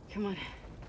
Come on.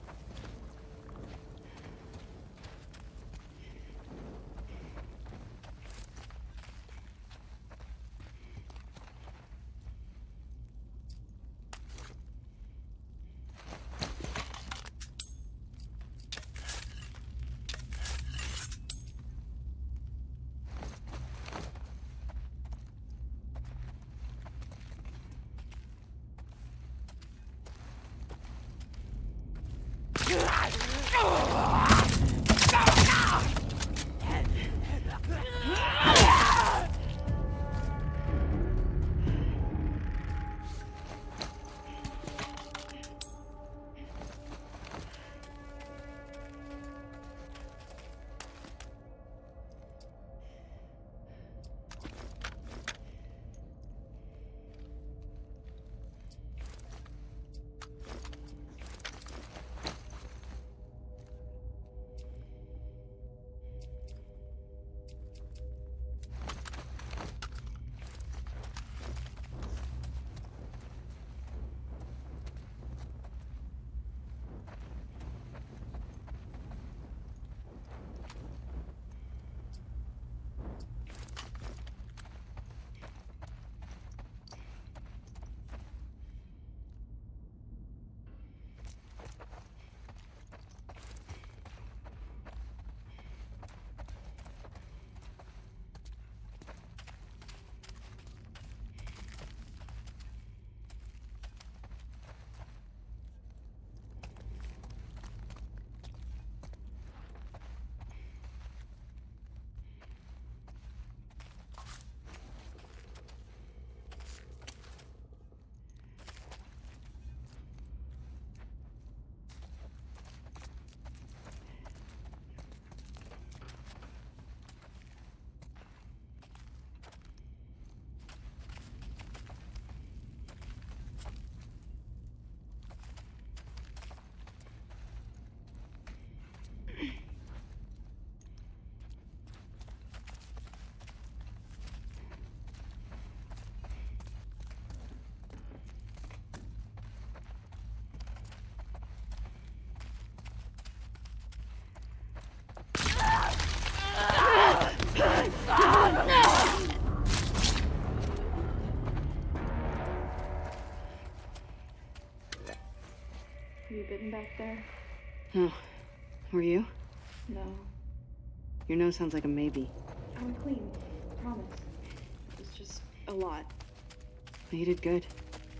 You bitten back there? No. Were you? No. Your nose sounds like a maybe. I'm clean. Promise. It's just a lot. Well, you did good.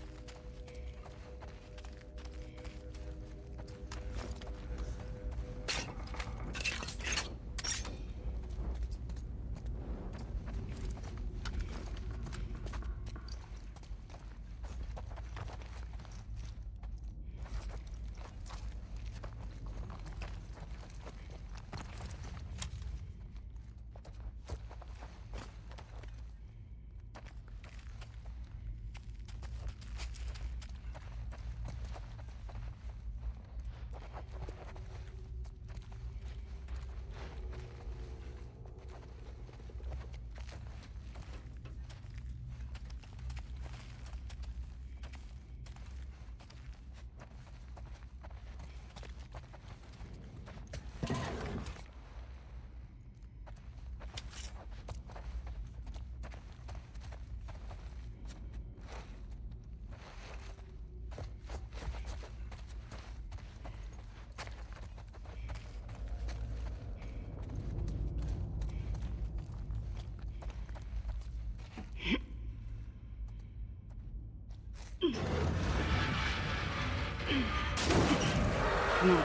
Come on.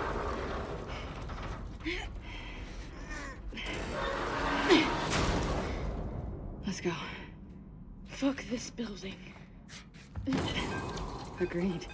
Let's go. Fuck this building. Agreed.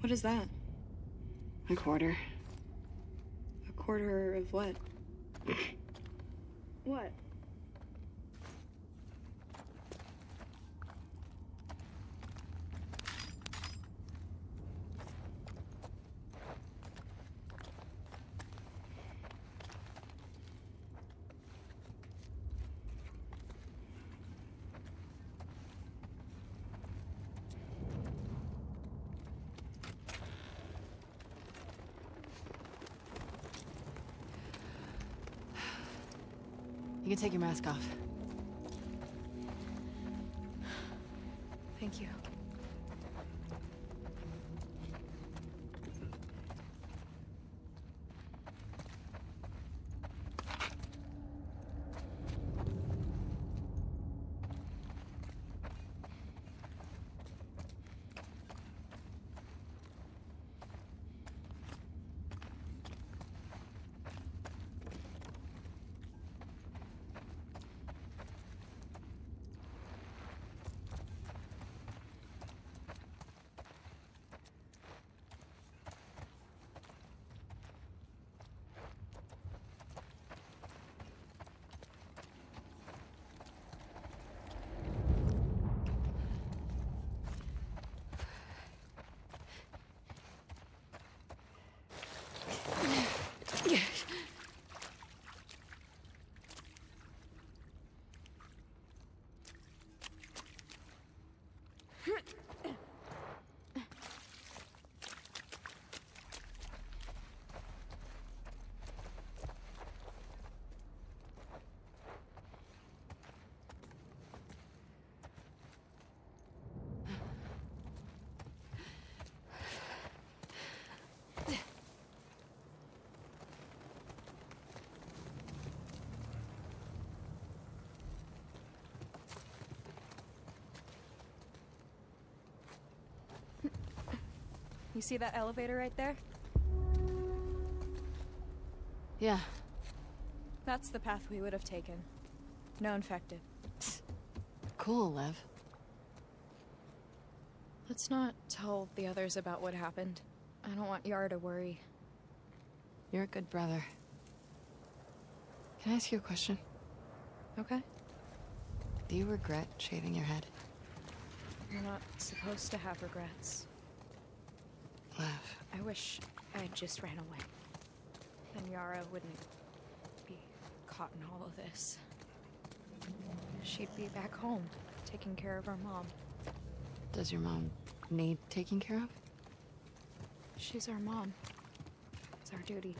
What is that? A quarter. A quarter of what? What? You can take your mask off. Thank you. You see that elevator right there? Yeah. That's the path we would have taken. No infected. Cool, Lev. Let's not tell the others about what happened. I don't want Yara to worry. You're a good brother. Can I ask you a question? Okay? Do you regret shaving your head? You're not supposed to have regrets. Lev. I wish I just ran away. Then Yara wouldn't be caught in all of this. She'd be back home, taking care of her mom. Does your mom need taking care of? She's our mom. It's our duty.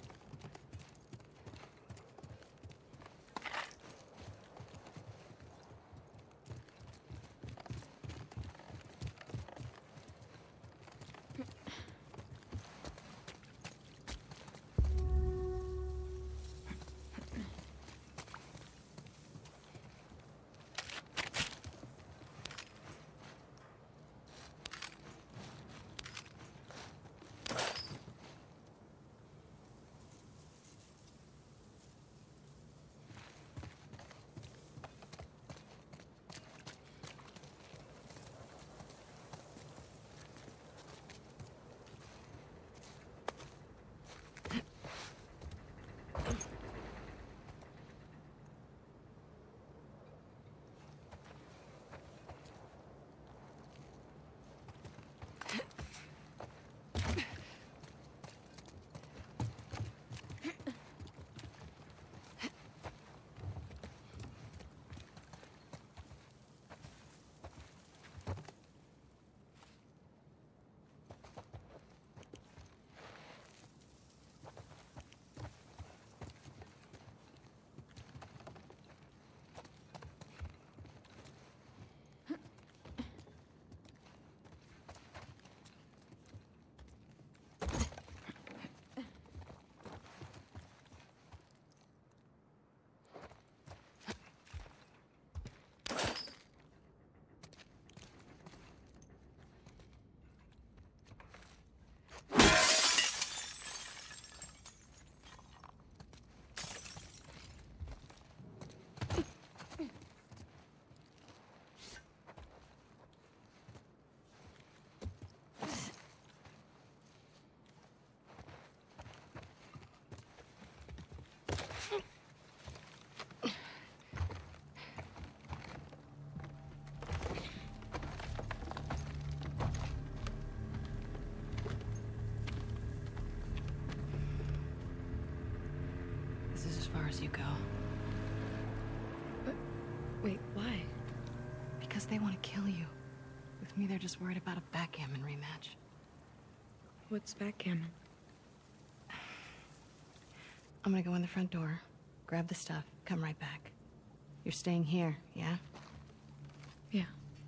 far as you go. But wait, why? Because they want to kill you. With me, they're just worried about a backgammon rematch. What's backgammon? I'm gonna go in the front door, grab the stuff, come right back. You're staying here, yeah? Yeah.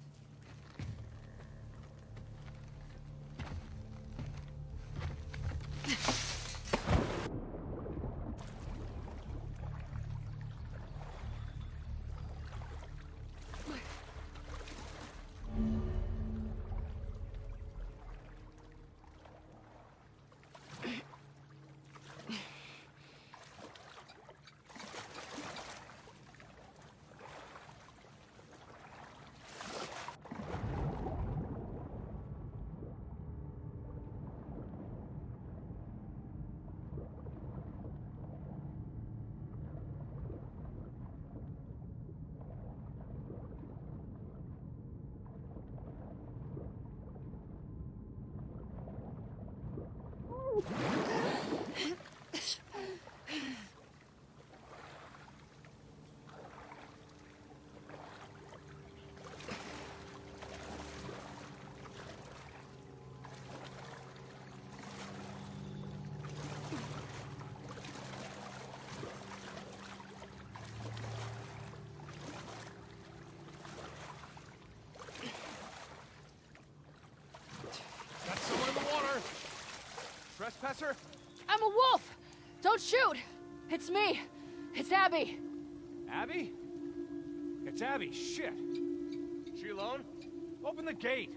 Got someone in the water! Trespasser? I'm a wolf! Don't shoot! It's me! It's Abby! Abby? It's Abby, shit! She alone? Open the gate!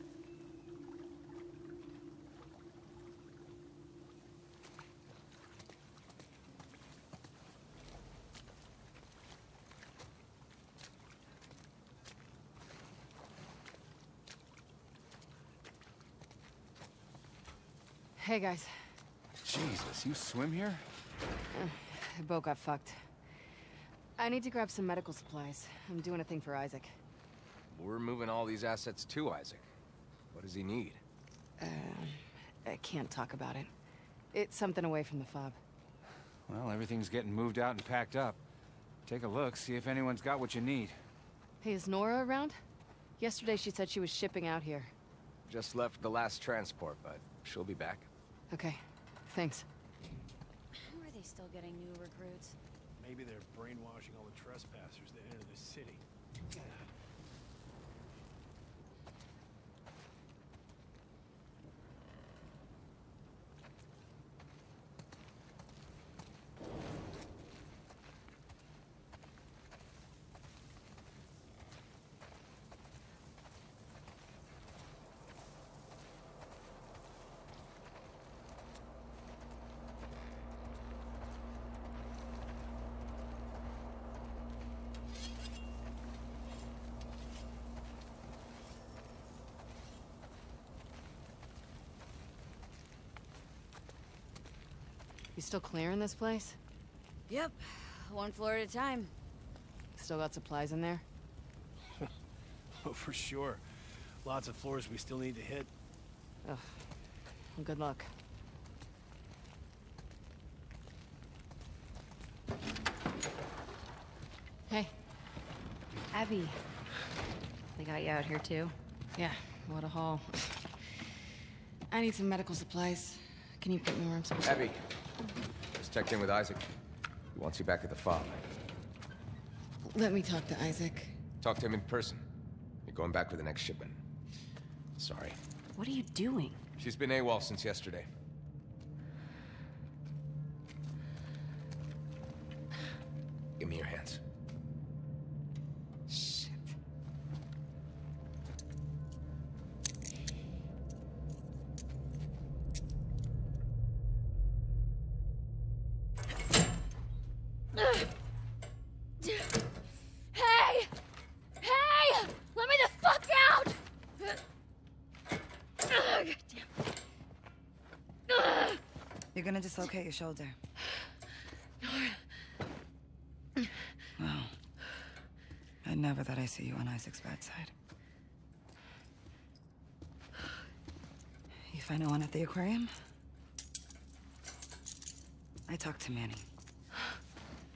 Hey, guys. Jesus, you swim here? The boat got fucked. I need to grab some medical supplies. I'm doing a thing for Isaac. We're moving all these assets to Isaac. What does he need? I can't talk about it. It's something away from the fob. Well, everything's getting moved out and packed up. Take a look, see if anyone's got what you need. Hey, is Nora around? Yesterday she said she was shipping out here. Just left the last transport, but she'll be back. Okay, thanks. How are they still getting new recruits? Maybe they're brainwashing all the trespassers that enter the city. You still clearing this place? Yep, one floor at a time. Still got supplies in there? Oh, for sure. Lots of floors we still need to hit. Ugh. Well, good luck. Hey. Abby, they got you out here too? Yeah, what a haul. I need some medical supplies. Can you put me where I'm supposed to? Abby, just checked in with Isaac. He wants you back at the fob. Let me talk to Isaac. Talk to him in person. You're going back with the next shipment. Sorry. What are you doing? She's been AWOL since yesterday. Give me your hands. Shit. Hey! Hey! Let me the fuck out! God damn. You're gonna dislocate your shoulder. Well, I never thought I'd see you on Isaac's bad side. You find no one at the aquarium? I talked to Manny.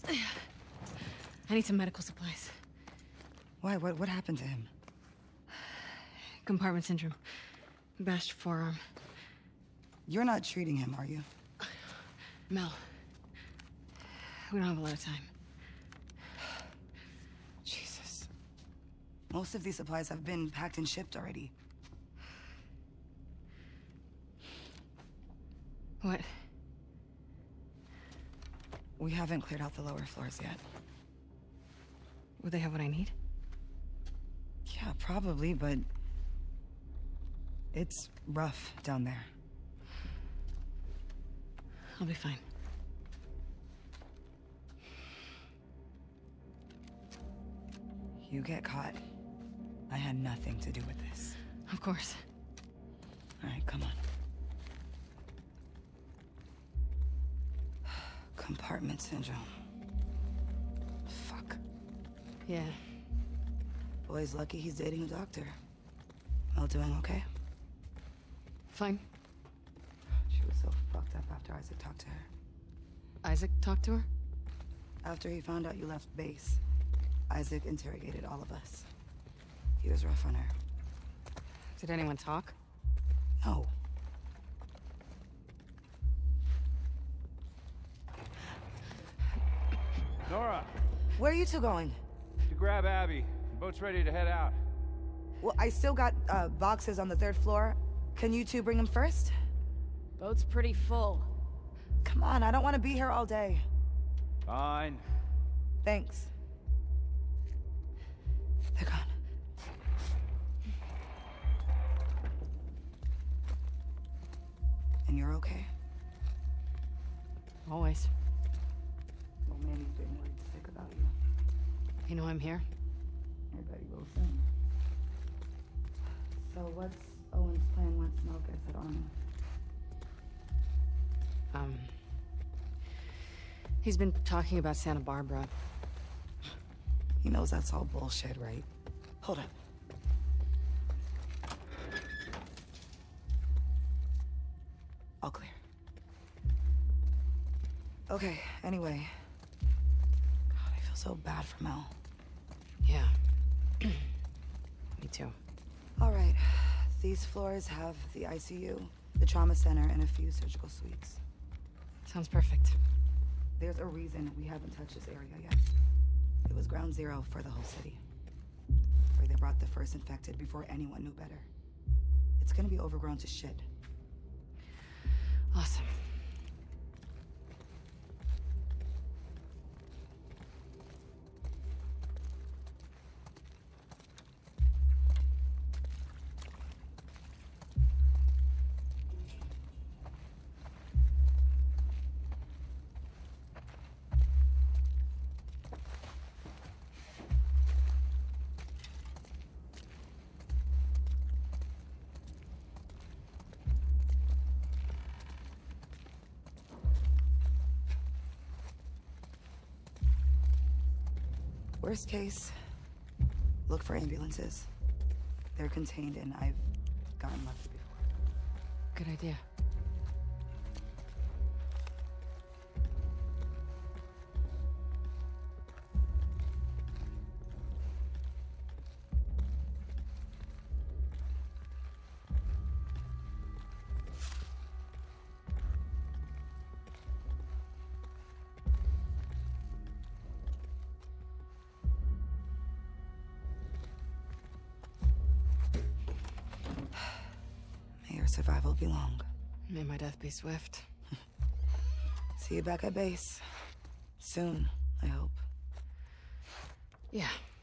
I need some medical supplies. Why? What happened to him? Compartment syndrome. Bashed forearm. You're not treating him, are you? Mel. We don't have a lot of time. Jesus. Most of these supplies have been packed and shipped already. What? We haven't cleared out the lower floors yet. Would they have what I need? Yeah, probably, but... it's rough down there. I'll be fine. You get caught. I had nothing to do with this. Of course. All right, come on. Compartment syndrome. Fuck. Yeah. Boy's lucky he's dating a doctor. Mel doing okay? Fine. She was so fucked up after Isaac talked to her. Isaac talked to her? After he found out you left base, Isaac interrogated all of us. He was rough on her. Did anyone talk? No. Nora, Where are you two going? to grab Abby. The boat's ready to head out. Well, I still got boxes on the 3rd floor. Can you two bring them first? Boat's pretty full. Come on, I don't want to be here all day. Fine. Thanks. They're gone. And you're okay? Always. Well, Manny's been worried sick about you. You know I'm here? I bet he will soon. So what's Owen's plan once Mel gets at Arnold? He's been talking about Santa Barbara. He knows that's all bullshit, right? Hold up. All clear. Okay, anyway. God, I feel so bad for Mel. Yeah. Me too. All right. These floors have the ICU, the trauma center, and a few surgical suites. Sounds perfect. There's a reason we haven't touched this area yet. It was ground zero for the whole city. Where they brought the first infected before anyone knew better. It's gonna be overgrown to shit. Awesome. Worst case, look for ambulances. They're contained and I've gotten lucky before. Good idea. May your survival be long. May my death be swift. See you back at base. Soon, I hope. Yeah.